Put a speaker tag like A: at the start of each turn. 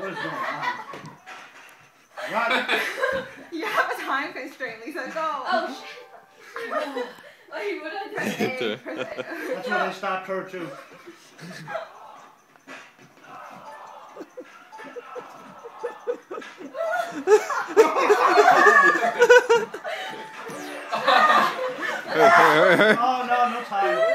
A: What is going on? Right.
B: You have a time constraint, Lisa. Go.
C: Oh shit. Wait, what did I say?
A: That's why they stopped her too. Oh no, no time.